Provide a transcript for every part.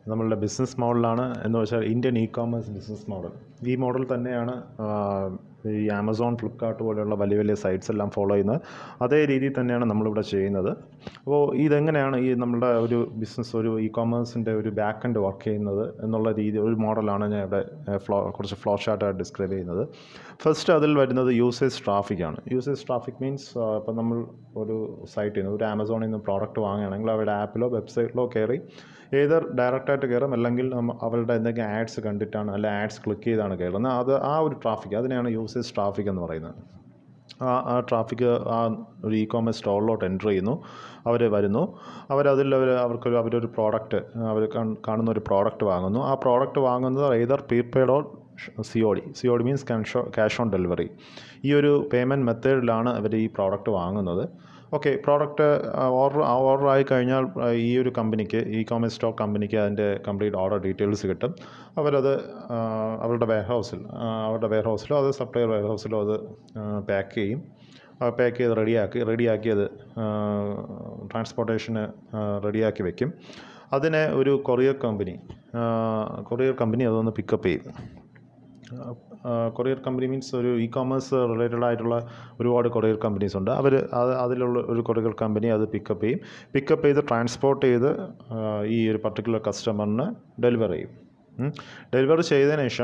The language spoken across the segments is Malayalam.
നമ്മളുടെ ബിസിനസ് മോഡലാണ് എന്ന് വെച്ചാൽ ഇന്ത്യൻ ഇ-കോമേഴ്സ് ബിസിനസ് മോഡൽ. ഈ മോഡൽ തന്നെയാണ് ഈ ആമസോൺ, ഫ്ലിപ്കാർട്ട് പോലെയുള്ള വലിയ വലിയ സൈറ്റ്സ് എല്ലാം ഫോളോ ചെയ്യുന്നത്. അതേ രീതിയിൽ തന്നെയാണ് നമ്മളിവിടെ ചെയ്യുന്നത്. അപ്പോൾ ഇതെങ്ങനെയാണ് ഈ നമ്മുടെ ഒരു ബിസിനസ്, ഒരു ഇ-കോമേഴ്സിൻ്റെ ഒരു ബാക്ക് എൻഡ് വർക്ക് ചെയ്യുന്നത് എന്നുള്ള രീതി, ഒരു മോഡലാണ് ഞാൻ ഇവിടെ കുറച്ച് ഫ്ലോ ചാർട്ടായിട്ട് ഡിസ്ക്രൈബ് ചെയ്യുന്നത്. ഫസ്റ്റ് അതിൽ വരുന്നത് യൂസേജ് ട്രാഫിക്കാണ്. യൂസേജ് ട്രാഫിക് മീൻസ് ഇപ്പം നമ്മൾ ഒരു സൈറ്റിൽ നിന്ന്, ഒരു ആമസോണിൽ നിന്ന് പ്രോഡക്റ്റ് വാങ്ങുകയാണെങ്കിൽ അവരുടെ ആപ്പിലോ വെബ്സൈറ്റിലോ കയറി ഏതർ ഡയറക്റ്റായിട്ട് കയറും, അല്ലെങ്കിൽ അവരുടെ എന്തെങ്കിലും ആഡ്സ് കണ്ടിട്ടാണ്, അല്ല ആഡ്സ് ക്ലിക്ക് ചെയ്താണ് കയറുന്നത്. അത് ആ ഒരു ട്രാഫിക്, അതിനെയാണ് യൂസേജ് ട്രാഫിക് എന്ന് പറയുന്നത്. ആ ട്രാഫിക് ആ ഒരു ഇ-കോമേഴ്സ് സ്റ്റോറിലോട്ട് എൻ്റർ ചെയ്യുന്നു. അവർ വരുന്നു, അവരൊരു പ്രോഡക്റ്റ്, അവർ കാണുന്ന ഒരു പ്രോഡക്റ്റ് വാങ്ങുന്നു. ആ പ്രോഡക്റ്റ് വാങ്ങുന്നത് either prepaid or COD means cash on delivery. ഈ ഒരു പേയ്മെൻറ്റ് മെത്തേഡിലാണ് അവർ ഈ പ്രോഡക്റ്റ് വാങ്ങുന്നത്. ഓക്കെ, പ്രോഡക്റ്റ് ഓർഡർ ആയി കഴിഞ്ഞാൽ ഈ ഒരു കമ്പനിക്ക്, ഇ-കോമേഴ്സ് സ്റ്റോർ കമ്പനിക്ക് അതിൻ്റെ കംപ്ലീറ്റ് ഓർഡർ ഡീറ്റെയിൽസ് കിട്ടും. അവരത് അവരുടെ വെയർഹൗസിലോ അത് സപ്ലയർ വെയർഹൗസിലോ അത് പാക്ക് ചെയ്ത് റെഡിയാക്കി അത് ട്രാൻസ്പോർട്ടേഷന് റെഡിയാക്കി വെക്കും. അതിനെ ഒരു കൊറിയർ കമ്പനി അതൊന്ന് പിക്കപ്പ് ചെയ്യും. കൊറിയർ കമ്പനി മീൻസ് ഒരു ഇ-കോമേഴ്സ് റിലേറ്റഡ് ആയിട്ടുള്ള ഒരുപാട് കൊറിയർ കമ്പനീസ് ഉണ്ട്. അതിലുള്ള ഒരു കൊറിയർ കമ്പനി അത് പിക്കപ്പ് ചെയ്ത് ട്രാൻസ്പോർട്ട് ചെയ്ത് ഈ ഒരു പർട്ടിക്കുലർ കസ്റ്റമറിന് ഡെലിവർ ചെയ്യും. ഡെലിവർ ചെയ്തതിന് ശേഷം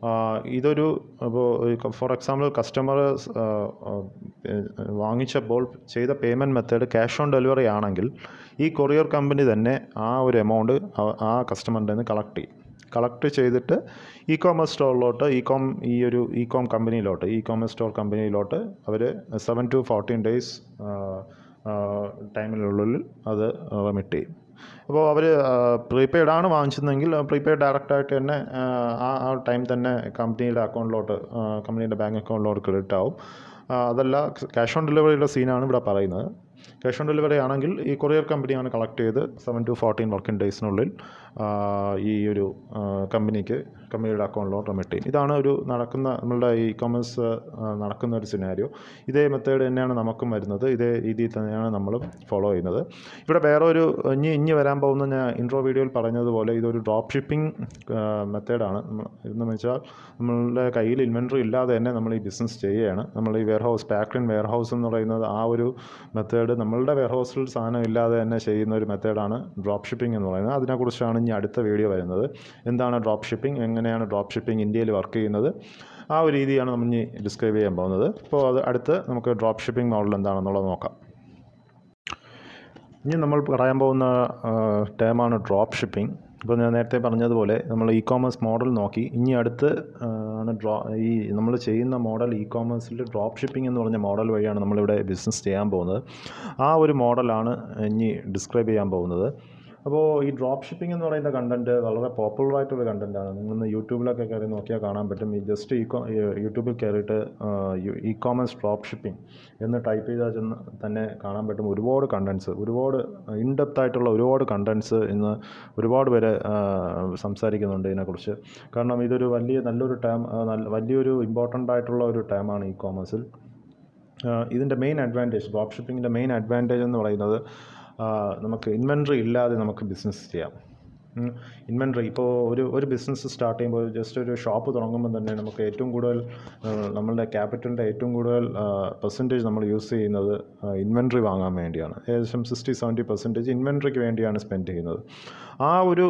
ഇപ്പോൾ ഫോർ എക്സാമ്പിൾ കസ്റ്റമർ വാങ്ങിച്ചപ്പോൾ ചെയ്ത payment method cash on delivery ആണെങ്കിൽ ഈ കൊറിയർ കമ്പനി തന്നെ ആ ഒരു എമൗണ്ട് ആ കസ്റ്റമറിൻ്റെ നിന്ന് കളക്ട് ചെയ്തിട്ട് ഇ-കോമേഴ്സ് സ്റ്റോറിലോട്ട്, ഇ-കോമേഴ്സ് സ്റ്റോർ കമ്പനിയിലോട്ട് അവർ 7 to 14 days ടൈമിനുള്ളിൽ അത് റെമിറ്റ് ചെയ്യും. അപ്പോൾ അവർ പ്രീപെയ്ഡ് ആണ് വാങ്ങിച്ചതെങ്കിൽ പ്രീപെയ്ഡ് ഡയറക്റ്റായിട്ട് തന്നെ ആ ടൈം തന്നെ കമ്പനിയുടെ ബാങ്ക് അക്കൗണ്ടിലോട്ട് ക്രെഡിറ്റ് ആവും. അതല്ല, ക്യാഷ് ഓൺ ഡെലിവറിയുടെ സീനാണ് ഇവിടെ പറയുന്നത്. ക്യാഷ് ഓൺ ഡെലിവറി ആണെങ്കിൽ ഈ കൊറിയർ കമ്പനിയാണ് കളക്ട് ചെയ്ത് 7 to 14 വർക്കിംഗ് ഡേയ്സിനുള്ളിൽ ഈ ഒരു കമ്പനിയുടെ അക്കൗണ്ടിലോട്ട് റെമിറ്റ് ചെയ്യും. ഇതാണ് നമ്മളുടെ ഇ-കോമേഴ്സ് നടക്കുന്ന ഒരു സിനാരിയോ. ഇതേ മെത്തേഡ് തന്നെയാണ് നമുക്കും വരുന്നത്. ഇതേ രീതിയിൽ തന്നെയാണ് നമ്മൾ ഫോളോ ചെയ്യുന്നത്. ഇവിടെ വേറെ ഒരു ഇനി വരാൻ പോകുന്ന, ഞാൻ ഇൻട്രോ വീഡിയോയിൽ പറഞ്ഞതുപോലെ, ഇതൊരു ഡ്രോപ്പ് ഷിപ്പിംഗ് മെത്തേഡാണ്. എന്ന് വെച്ചാൽ നമ്മളുടെ കയ്യിൽ ഇൻവെൻട്രി ഇല്ലാതെ തന്നെ നമ്മൾ ഈ ബിസിനസ് ചെയ്യുകയാണ്. നമ്മൾ ഈ പാക്ഡ് ഇൻ വെയർഹൗസ് എന്ന് പറയുന്നത് ആ ഒരു മെത്തേഡ്, നമ്മളുടെ വെയർഹൗസിൽ സാധനം ഇല്ലാതെ തന്നെ ചെയ്യുന്ന ഒരു മെത്തേഡാണ് ഡ്രോപ്പ് ഷിപ്പിംഗ് എന്ന് പറയുന്നത്. അതിനെക്കുറിച്ചാണ് ഇനി അടുത്ത വീഡിയോ വരുന്നത്. എന്താണ് ഡ്രോപ്പ് ഷിപ്പിംഗ്, എങ്ങനെയാണ് ഡ്രോപ്പ് ഷിപ്പിംഗ് ഇന്ത്യയിൽ വർക്ക് ചെയ്യുന്നത്, ആ ഒരു രീതിയാണ് നമ്മൾ ഇനി ഡിസ്ക്രൈബ് ചെയ്യാൻ പോകുന്നത്. അപ്പോൾ അടുത്ത് നമുക്ക് ഡ്രോപ്പ് ഷിപ്പിംഗ് മോഡൽ എന്താണെന്നുള്ളത് നോക്കാം. ഇനി നമ്മൾ പറയാൻ പോകുന്ന ടേമാണ് ഡ്രോപ്പ് ഷിപ്പിംഗ്. ഇപ്പോൾ ഞാൻ നേരത്തെ പറഞ്ഞതുപോലെ നമ്മൾ ഇ-കോമേഴ്സ് മോഡൽ നോക്കി. ഇനി അടുത്ത് ആണ് നമ്മൾ ചെയ്യുന്ന മോഡൽ ഇ-കോമേഴ്സിൽ ഡ്രോപ്പ് ഷിപ്പിംഗ് എന്ന് പറഞ്ഞ മോഡൽ വഴിയാണ് നമ്മളിവിടെ ബിസിനസ് ചെയ്യാൻ പോകുന്നത്. ആ ഒരു മോഡലാണ് ഇനി ഡിസ്ക്രൈബ് ചെയ്യാൻ പോകുന്നത്. അപ്പോൾ ഈ ഡ്രോപ്പ് ഷിപ്പിംഗ് എന്ന് പറയുന്ന കണ്ടൻറ്റ് വളരെ പോപ്പുലറായിട്ടുള്ള കണ്ടൻറ്റാണ്. നിങ്ങളിന്ന് യൂട്യൂബിലൊക്കെ കയറി നോക്കിയാൽ കാണാൻ പറ്റും. ഈ ജസ്റ്റ് യൂട്യൂബിൽ കയറിയിട്ട് ഇ-കോമേഴ്സ് ഡ്രോപ്പ് ഷിപ്പിംഗ് എന്ന് ടൈപ്പ് ചെയ്താൽ തന്നെ കാണാൻ പറ്റും ഒരുപാട് കണ്ടൻറ്റ്സ്, ഒരുപാട് ഇൻഡെപ്ത് ആയിട്ടുള്ള ഒരുപാട് കണ്ടൻറ്റ്സ് ഇന്ന് ഒരുപാട് പേര് സംസാരിക്കുന്നുണ്ട് ഇതിനെക്കുറിച്ച്. കാരണം ഇതൊരു നല്ലൊരു വലിയൊരു ഇമ്പോർട്ടൻ്റ് ആയിട്ടുള്ള ഒരു ടേമാണ് ഇ-കോമേഴ്സിൽ. ഇതിൻ്റെ മെയിൻ അഡ്വാൻറ്റേജ്, ഡ്രോപ്പ് ഷിപ്പിങ്ങിൻ്റെ മെയിൻ അഡ്വാൻറ്റേജ് എന്ന് പറയുന്നത്, നമുക്ക് ഇൻവെൻട്രി ഇല്ലാതെ നമുക്ക് ബിസിനസ് ചെയ്യാം. ഇൻവെൻട്രി ഇപ്പോൾ ഒരു ബിസിനസ് സ്റ്റാർട്ട് ചെയ്യുമ്പോൾ, ജസ്റ്റ് ഒരു ഷോപ്പ് തുടങ്ങുമ്പോൾ തന്നെ നമുക്ക് ഏറ്റവും കൂടുതൽ നമ്മളുടെ ക്യാപിറ്റലിൻ്റെ ഏറ്റവും കൂടുതൽ പെർസെൻറ്റേജ് നമ്മൾ യൂസ് ചെയ്യുന്നത് ഇൻവെൻട്രി വാങ്ങാൻ വേണ്ടിയാണ്. ഏകദേശം 60-70% ഇൻവെൻട്രിക്ക് വേണ്ടിയാണ് സ്പെൻഡ് ചെയ്യുന്നത്. ആ ഒരു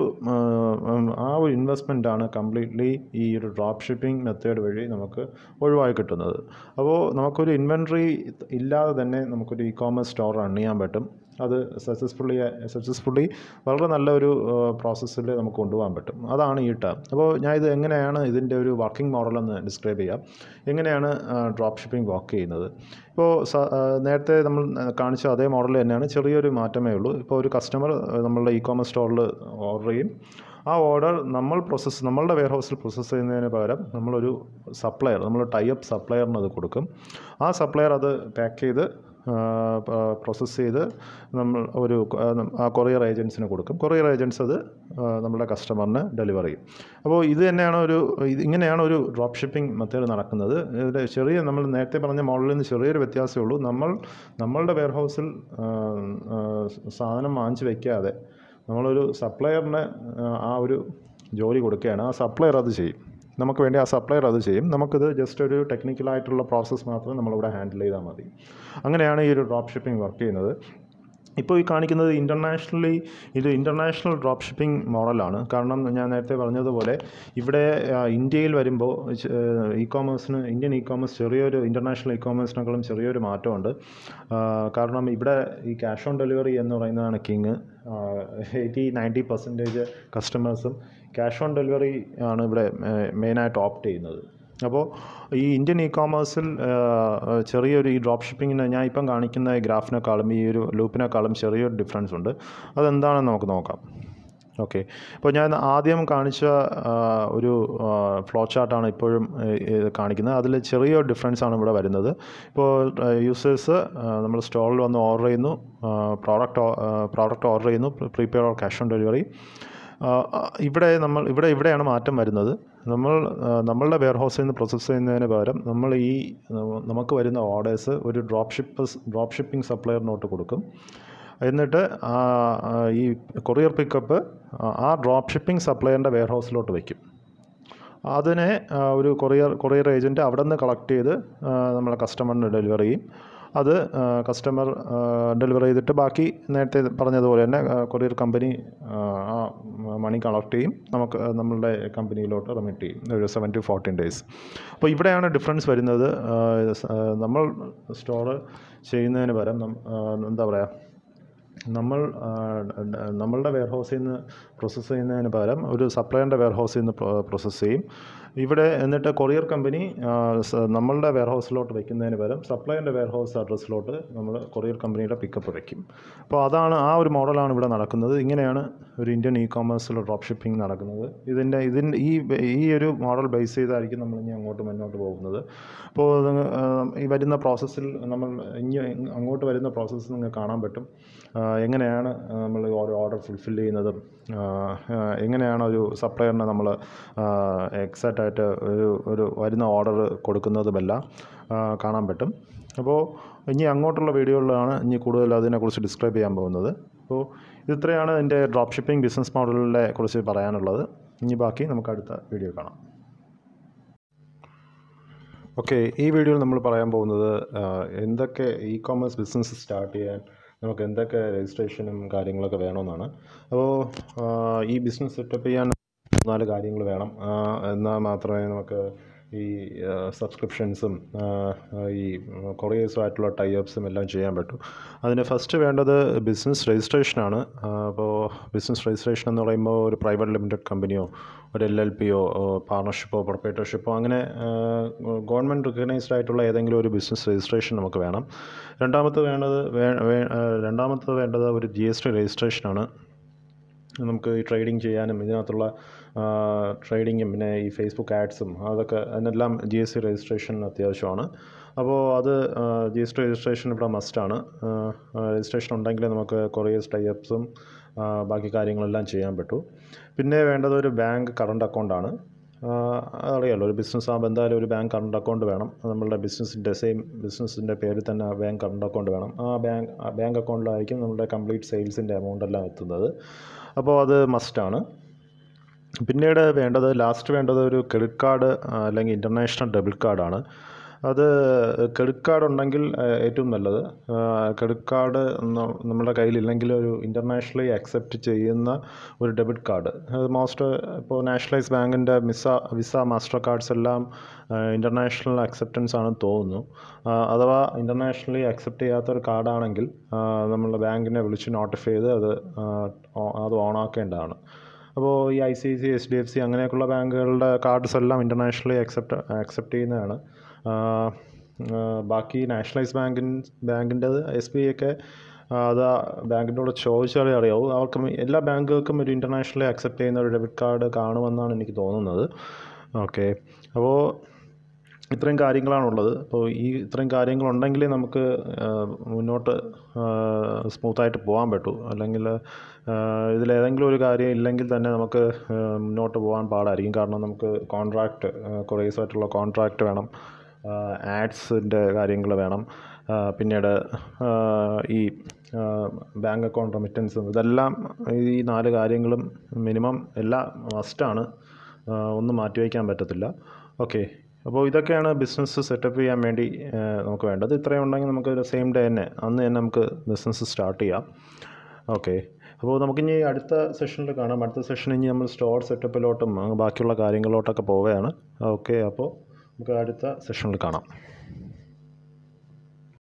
ഇൻവെസ്റ്റ്മെൻറ്റാണ് കംപ്ലീറ്റ്ലി ഈ ഒരു ഡ്രോപ്പ് ഷിപ്പിംഗ് മെത്തേഡ് വഴി നമുക്ക് ഒഴിവായി കിട്ടുന്നത്. അപ്പോൾ നമുക്കൊരു ഇൻവെൻട്രി ഇല്ലാതെ തന്നെ നമുക്കൊരു ഇ-കോമേഴ്സ് സ്റ്റോർ റൺ ചെയ്യാൻ പറ്റും. അത് സക്സസ്ഫുള്ളി വളരെ നല്ലൊരു പ്രോസസ്സിൽ നമുക്ക് കൊണ്ടുപോകാൻ പറ്റും. അതാണ് ഈ ടേം. അപ്പോൾ ഞാൻ എങ്ങനെയാണ് ഇതിൻ്റെ ഒരു വർക്കിംഗ് മോഡലെന്ന് ഡിസ്ക്രൈബ് ചെയ്യാം. എങ്ങനെയാണ് ഡ്രോപ്പ് ഷിപ്പിംഗ് വർക്ക് ചെയ്യുന്നത്. ഇപ്പോൾ നേരത്തെ നമ്മൾ കാണിച്ച അതേ മോഡൽ തന്നെയാണ്, ചെറിയൊരു മാറ്റമേ ഉള്ളൂ. ഇപ്പോൾ ഒരു കസ്റ്റമർ നമ്മളുടെ ഇ-കോമേഴ്സ് സ്റ്റോറിൽ ഓർഡർ ചെയ്യും. ആ ഓർഡർ നമ്മളുടെ വെയർഹൗസിൽ പ്രോസസ്സ് ചെയ്യുന്നതിന് പകരം നമ്മളൊരു നമ്മൾ ടൈപ്പ് സപ്ലയറിന് അത് കൊടുക്കും. ആ സപ്ലയർ അത് പാക്ക് ചെയ്ത് പ്രോസസ്സ് ചെയ്ത് നമ്മൾ കൊറിയർ ഏജൻസിന് കൊടുക്കും. കൊറിയർ ഏജൻസ് അത് നമ്മുടെ കസ്റ്റമറിന് ഡെലിവർ ചെയ്യും. അപ്പോൾ ഇങ്ങനെയാണ് ഒരു ഡ്രോപ്പ് ഷിപ്പിംഗ് മെത്തേഡ് നടക്കുന്നത്. നമ്മൾ നേരത്തെ പറഞ്ഞ മോഡലിൽ നിന്ന് ചെറിയൊരു വ്യത്യാസമേ ഉള്ളൂ. നമ്മളുടെ വെയർഹൗസിൽ സാധനം വാങ്ങിച്ച് വയ്ക്കാതെ നമ്മളൊരു സപ്ലയറിന് ആ ഒരു ജോലി കൊടുക്കുകയാണ്. ആ സപ്ലയർ അത് ചെയ്യും, നമുക്ക് വേണ്ടി ആ സപ്ലയർ അത് ചെയ്യും. നമുക്കിത് ജസ്റ്റ് ഒരു ടെക്നിക്കലായിട്ടുള്ള പ്രോസസ്സ് മാത്രം നമ്മളിവിടെ ഹാൻഡിൽ ചെയ്താൽ മതി. അങ്ങനെയാണ് ഈ ഒരു ഡ്രോപ്പ് ഷിപ്പിംഗ് വർക്ക് ചെയ്യുന്നത്. ഇപ്പോൾ ഈ കാണിക്കുന്നത് ഇൻ്റർനാഷണൽ ഡ്രോപ്പ് ഷിപ്പിംഗ് മോഡലാണ്. കാരണം ഞാൻ നേരത്തെ പറഞ്ഞതുപോലെ ഇവിടെ ഇന്ത്യയിൽ വരുമ്പോൾ ഇന്ത്യൻ ഇ കോമേഴ്സ് ചെറിയൊരു ഇൻ്റർനാഷണൽ ഇ കോമേഴ്സിനേക്കാളും ചെറിയൊരു മാറ്റമുണ്ട്. കാരണം ഇവിടെ ഈ ക്യാഷ് ഓൺ ഡെലിവറി എന്ന് പറയുന്നതാണ് കിങ്. 80-90% കസ്റ്റമേഴ്സും ക്യാഷ് ഓൺ ഡെലിവറി ആണ് ഇവിടെ മെയിനായിട്ട് ഓപ്റ്റ് ചെയ്യുന്നത്. അപ്പോൾ ഈ ഇന്ത്യൻ ഇ കോമേഴ്സിൽ ചെറിയൊരു ഈ ഡ്രോപ്പ് ഷിപ്പിങ്ങിന് ഞാൻ ഇപ്പം കാണിക്കുന്ന ഈ ഗ്രാഫിനേക്കാളും ഈ ഒരു ലൂപ്പിനേക്കാളും ചെറിയൊരു ഡിഫറൻസ് ഉണ്ട്. അതെന്താണെന്ന് നമുക്ക് നോക്കാം. ഓക്കെ, ഇപ്പോൾ ഞാൻ ആദ്യം കാണിച്ച ഒരു ഫ്ലോ ചാർട്ടാണ് ഇപ്പോഴും കാണിക്കുന്നത്. അതിൽ ചെറിയൊരു ഡിഫറൻസ് ആണ് ഇവിടെ വരുന്നത്. ഇപ്പോൾ യൂസേഴ്സ് നമ്മൾ സ്റ്റോറിൽ വന്ന് ഓർഡർ ചെയ്യുന്നു, പ്രോഡക്റ്റ് ഓർഡർ ചെയ്യുന്നു, prepaid or cash on delivery. ഇവിടെയാണ് മാറ്റം വരുന്നത്. നമ്മളുടെ വെയർ ഹൗസിൽ നിന്ന് പ്രോസസ്സ് ചെയ്യുന്നതിന് പകരം നമുക്ക് വരുന്ന ഓർഡേഴ്സ് ഒരു ഡ്രോപ്പ് ഷിപ്പിംഗ് സപ്ലയറിനോട്ട് കൊടുക്കും. എന്നിട്ട് ഈ കൊറിയർ പിക്കപ്പ് ആ ഡ്രോപ്പ് ഷിപ്പിംഗ് സപ്ലയറിൻ്റെ വെയർ ഹൗസിലോട്ട് വയ്ക്കും. അതിനെ ഒരു കൊറിയർ ഏജൻറ്റ് അവിടെ നിന്ന് കളക്ട് ചെയ്ത് നമ്മളെ കസ്റ്റമറിന് ഡെലിവർ ചെയ്യും. അത് കസ്റ്റമർ ഡെലിവർ ചെയ്തിട്ട് ബാക്കി നേരത്തെ പറഞ്ഞതുപോലെ തന്നെ കൊറിയർ കമ്പനി ആ മണി കളക്ട് ചെയ്യും, നമ്മളുടെ കമ്പനിയിലോട്ട് റെമിറ്റ് ചെയ്യും ഒരു 7 to 14 days. അപ്പോൾ ഇവിടെയാണ് ഡിഫറൻസ് വരുന്നത്. നമ്മൾ സ്റ്റോർ ചെയ്യുന്നതിന് പകരം എന്താ പറയുക, നമ്മളുടെ വെയർ ഹൗസിൽ നിന്ന് പ്രോസസ്സ് ചെയ്യുന്നതിന് പകരം ഒരു സപ്ലയറിൻ്റെ വെയർ ഹൗസിൽ നിന്ന് പ്രോസസ്സ് ചെയ്യും. ഇവിടെ എന്നിട്ട് കൊറിയർ കമ്പനി നമ്മളുടെ വെയർ ഹൗസിലോട്ട് വയ്ക്കുന്നതിന് പകരം സപ്ലയറിൻ്റെ വെയർ ഹൗസ് അഡ്രസ്സിലോട്ട് നമ്മൾ കൊറിയർ കമ്പനിയുടെ പിക്കപ്പ് വയ്ക്കും. അപ്പോൾ ആ ഒരു മോഡലാണ് ഇവിടെ നടക്കുന്നത്. ഇങ്ങനെയാണ് ഒരു ഇന്ത്യൻ ഇ കോമേഴ്സിൽ ഡ്രോപ്പ് ഷിപ്പിംഗ് നടക്കുന്നത്. ഈ ഒരു മോഡൽ ബേസ് ചെയ്തായിരിക്കും നമ്മൾ ഇനി മുന്നോട്ട് പോകുന്നത്. അപ്പോൾ ഈ വരുന്ന പ്രോസസ്സിൽ ഇനി അങ്ങോട്ട് വരുന്ന പ്രോസസ്സ് നിങ്ങൾക്ക് കാണാൻ പറ്റും. എങ്ങനെയാണ് നമ്മൾ ഓരോ ഓർഡർ ഫുൾഫിൽ ചെയ്യുന്നതും എങ്ങനെയാണ് ഒരു സപ്ലയറിന് നമ്മൾ എക്സാക്റ്റായിട്ട് ഒരു വരുന്ന ഓർഡർ കൊടുക്കുന്നതുമെല്ലാം കാണാൻ പറ്റും. അപ്പോൾ ഇനി അങ്ങോട്ടുള്ള വീഡിയോകളിലാണ് ഇനി കൂടുതൽ അതിനെക്കുറിച്ച് ഡിസ്ക്രൈബ് ചെയ്യാൻ പോകുന്നത്. അപ്പോൾ ഇത്രയാണ് എൻ്റെ ഡ്രോപ്പ് ഷിപ്പിംഗ് ബിസിനസ് മോഡലിനെ കുറിച്ച് പറയാനുള്ളത്. ഇനി ബാക്കി നമുക്ക് അടുത്ത വീഡിയോ കാണാം. ഓക്കെ, ഈ വീഡിയോയിൽ നമ്മൾ പറയാൻ പോകുന്നത് എന്തൊക്കെ ഇ കോമേഴ്സ് ബിസിനസ് സ്റ്റാർട്ട് ചെയ്യാൻ നമുക്ക് എന്തൊക്കെ രജിസ്ട്രേഷനും കാര്യങ്ങളൊക്കെ വേണമെന്നാണ്. അപ്പോൾ ഈ ബിസിനസ് സെറ്റപ്പ് ചെയ്യാൻ 4 കാര്യങ്ങൾ വേണം. എന്നാൽ മാത്രമേ നമുക്ക് ഈ സബ്സ്ക്രിപ്ഷൻസും ഈ കൊറിയേഴ്സുമായിട്ടുള്ള ടൈഅപ്സും എല്ലാം ചെയ്യാൻ പറ്റും. അതിന് ഫസ്റ്റ് വേണ്ടത് ബിസിനസ് രജിസ്ട്രേഷനാണ്. അപ്പോൾ ബിസിനസ് രജിസ്ട്രേഷൻ എന്ന് പറയുമ്പോൾ ഒരു പ്രൈവറ്റ് ലിമിറ്റഡ് കമ്പനിയോ ഒരു LLPയോ പാർട്ണർഷിപ്പോ പ്രൊപ്പറേറ്റർഷിപ്പോ അങ്ങനെ ഗവൺമെൻറ് റിക്കഗ്നൈസ്ഡ് ആയിട്ടുള്ള ഏതെങ്കിലും ഒരു ബിസിനസ് രജിസ്ട്രേഷൻ നമുക്ക് വേണം. രണ്ടാമത്തെ വേണ്ടത് ഒരു GST രജിസ്ട്രേഷനാണ്. നമുക്ക് ഈ ട്രേഡിംഗ് ചെയ്യാനും ഇതിനകത്തുള്ള ട്രേഡിങ്ങും പിന്നെ ഈ ഫേസ്ബുക്ക് ആഡ്സും അതിനെല്ലാം GST രജിസ്ട്രേഷൻ അത്യാവശ്യമാണ്. അപ്പോൾ അത് GST രജിസ്ട്രേഷൻ ഇവിടെ മസ്റ്റാണ്. രജിസ്ട്രേഷൻ ഉണ്ടെങ്കിൽ നമുക്ക് കൊറിയേഴ്സ് ടൈഅപ്സും ബാക്കി കാര്യങ്ങളെല്ലാം ചെയ്യാൻ പറ്റൂ. പിന്നെ വേണ്ടത് ഒരു ബാങ്ക് കറണ്ട് അക്കൗണ്ടാണ്. അതറിയാമല്ലോ, ഒരു ബിസിനസ് ആകുമ്പോൾ എന്തായാലും ഒരു ബാങ്ക് കറണ്ട് അക്കൗണ്ട് വേണം. നമ്മളുടെ ബിസിനസ്സിൻ്റെ പേരിൽ തന്നെ ബാങ്ക് കറണ്ട് അക്കൗണ്ട് വേണം. ആ ബാങ്ക് അക്കൗണ്ടിലായിരിക്കും നമ്മുടെ കംപ്ലീറ്റ് സെയിൽസിൻ്റെ എമൗണ്ട് എല്ലാം എത്തുന്നത്. അപ്പോൾ അത് മസ്റ്റാണ്. പിന്നീട് ലാസ്റ്റ് വേണ്ടത് ഒരു ക്രെഡിറ്റ് കാർഡ് അല്ലെങ്കിൽ ഇൻ്റർനാഷണൽ ഡെബിറ്റ് കാർഡാണ്. അത് ക്രെഡിറ്റ് കാർഡ് ഉണ്ടെങ്കിൽ ഏറ്റവും നല്ലത്. ക്രെഡിറ്റ് കാർഡ് നമ്മുടെ കയ്യിലില്ലെങ്കിൽ ഒരു ഇൻ്റർനാഷണലി അക്സെപ്റ്റ് ചെയ്യുന്ന ഒരു ഡെബിറ്റ് കാർഡ്. ഇപ്പോൾ നാഷണലൈസ് ബാങ്കിൻ്റെ വിസ മാസ്റ്റർ കാർഡ്സ് എല്ലാം ഇൻ്റർനാഷണൽ അക്സെപ്റ്റൻസ് ആണെന്ന് തോന്നുന്നു. അഥവാ ഇൻ്റർനാഷണലി അക്സെപ്റ്റ് ചെയ്യാത്തൊരു കാർഡാണെങ്കിൽ നമ്മൾ ബാങ്കിനെ വിളിച്ച് നോട്ടിഫൈ ചെയ്ത് അത് ഓണാക്കേണ്ടതാണ്. അപ്പോൾ ഈ ICICI HDFC അങ്ങനെയൊക്കെയുള്ള ബാങ്കുകളുടെ കാർഡ്സ് എല്ലാം ഇൻ്റർനാഷണലി അക്സെപ്റ്റ് ചെയ്യുന്നതാണ്. ബാക്കി നാഷണലൈസ് ബാങ്കിൻ്റെത് SBI ഒക്കെ അത് ബാങ്കിനോട് ചോദിച്ചാലേ അറിയാവൂ. എല്ലാ ബാങ്കുകൾക്കും ഒരു ഇൻ്റർനാഷണലി അക്സെപ്റ്റ് ചെയ്യുന്ന ഒരു ഡെബിറ്റ് കാർഡ് കാണുമെന്നാണ് എനിക്ക് തോന്നുന്നത്. ഓക്കെ, അപ്പോൾ ഇത്രയും കാര്യങ്ങളാണുള്ളത്. അപ്പോൾ ഇത്രയും കാര്യങ്ങളുണ്ടെങ്കിലേ നമുക്ക് മുന്നോട്ട് സ്മൂത്തായിട്ട് പോകാൻ പറ്റൂ. അല്ലെങ്കിൽ ഇതിലേതെങ്കിലും ഒരു കാര്യം ഇല്ലെങ്കിൽ തന്നെ നമുക്ക് മുന്നോട്ട് പോകാൻ പാടായിരിക്കും. കാരണം നമുക്ക് കൊറിയേഴ്സുമായിട്ടുള്ള കോൺട്രാക്റ്റ് വേണം. ആഡ്സിൻ്റെ കാര്യങ്ങൾ വേണം, പിന്നീട് ഈ ബാങ്ക് അക്കൗണ്ട് റെമിറ്റൻസും, ഇതെല്ലാം ഈ 4 കാര്യങ്ങളും മിനിമം എല്ലാം മസ്റ്റാണ്, ഒന്നും മാറ്റിവയ്ക്കാൻ പറ്റത്തില്ല. ഓക്കെ, അപ്പോൾ ഇതൊക്കെയാണ് ബിസിനസ് സെറ്റപ്പ് ചെയ്യാൻ വേണ്ടി നമുക്ക് വേണ്ടത്. ഇത്രയും ഉണ്ടെങ്കിൽ നമുക്ക് സെയിം ഡേ തന്നെ അന്ന് തന്നെ നമുക്ക് ബിസിനസ് സ്റ്റാർട്ട് ചെയ്യാം. ഓക്കെ, അപ്പോൾ നമുക്കിനി അടുത്ത സെഷനിൽ കാണാം. അടുത്ത സെഷൻ ഇനി നമ്മൾ സ്റ്റോർ സെറ്റപ്പിലോട്ടും ബാക്കിയുള്ള കാര്യങ്ങളിലോട്ടൊക്കെ പോവുകയാണ്. ഓക്കെ, അപ്പോൾ നമുക്ക് അടുത്ത സെഷനിൽ കാണാം.